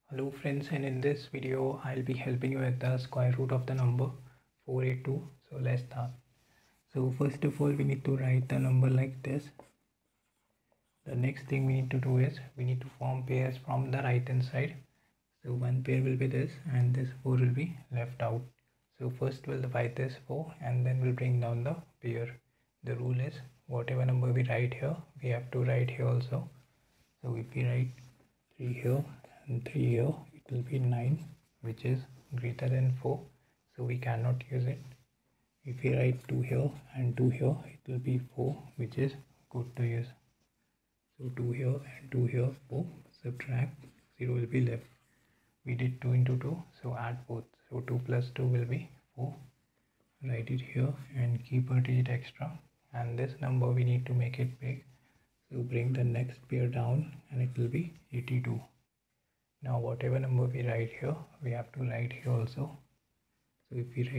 Hello friends, and in this video I'll be helping you with the square root of the number 482. So let's start. So first of all we need to write the number like this. The next thing we need to do is we need to form pairs from the right hand side. So one pair will be this and this 4 will be left out. So first we'll divide this 4 and then we'll bring down the pair. The rule is whatever number we write here we have to write here also. So if we write 3 here and 3 here, it will be 9, which is greater than 4, so we cannot use it. If we write 2 here and 2 here, it will be 4, which is good to use. So 2 here and 2 here, 4, subtract, 0 will be left. We did 2 into 2, so add both. So 2 plus 2 will be 4. Write it here and keep a digit extra. And this number we need to make it big. So bring the next pair down and it will be 82. Now whatever number we write here, we have to write here also. So if we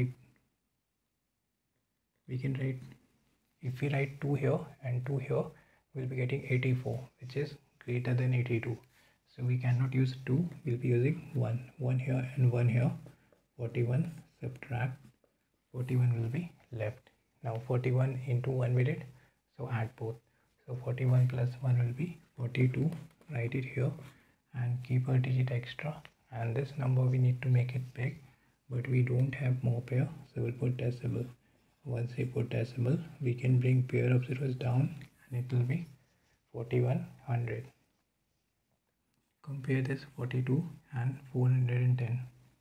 write 2 here and 2 here, we'll be getting 84, which is greater than 82. So we cannot use 2, we'll be using 1. 1 here and 1 here, 41, subtract, 41 will be left. Now 41 into 1 we did, so add both. So 41 plus 1 will be 42, write it here and keep a digit extra. And this number we need to make it big, but we don't have more pair, so we'll put decimal. Once we put decimal, we can bring pair of zeros down and it will be 4100. Compare this 42 and 410.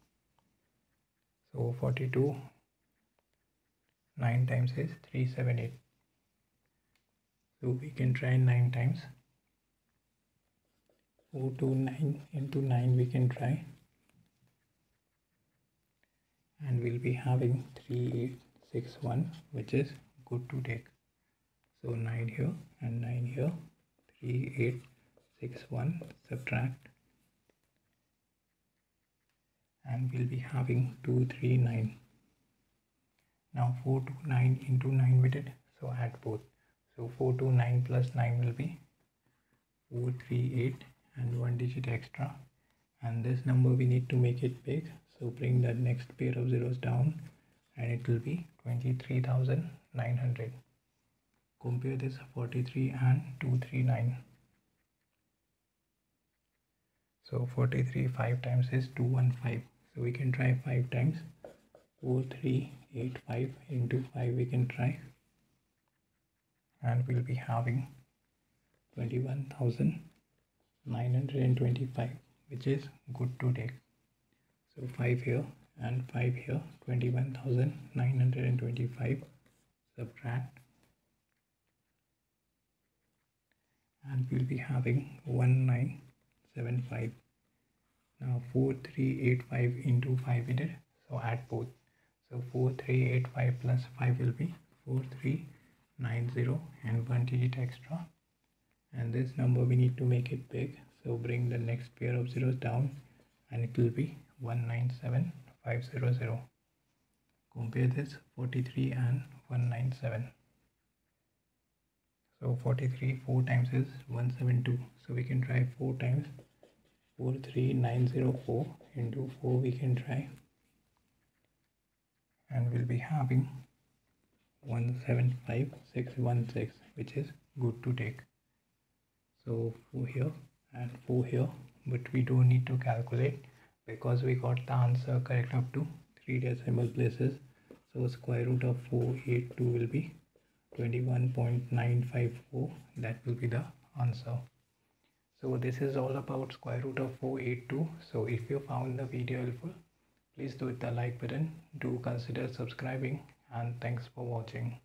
So 42 9 times is 378. So we can try 9 times. 4 to 9 into 9 we can try. And we'll be having 3861, which is good to take. So 9 here and 9 here, 3861, subtract. And we'll be having 239. Now 4 to 9 into 9 we did, so add both. So 4 to 9 plus 9 will be 438 and 1 digit extra. And this number we need to make it big, so bring the next pair of zeros down and it will be 23,900. Compare this 43 and 239. So 43 5 times is 215, so we can try 5 times. 4385 into 5 we can try, and we'll be having 21,925, which is good to take. So 5 here and 5 here, 21,925, subtract, and we'll be having 1975. Now 4385 into 5 we did, so add both. So 4385 plus 5 will be 4390 and 1 digit extra. And this number we need to make it big, so bring the next pair of zeros down and it will be 197500. Compare this 43 and 197. So 43 4 times is 172, so we can try 4 times. 43904 into 4 we can try, and we'll be having 175616, which is good to take. So 4 here and 4 here, but we don't need to calculate because we got the answer correct up to 3 decimal places. So square root of 482 will be 21.954. That will be the answer. So this is all about square root of 482. So if you found the video helpful, please do hit the like button, do consider subscribing, and thanks for watching.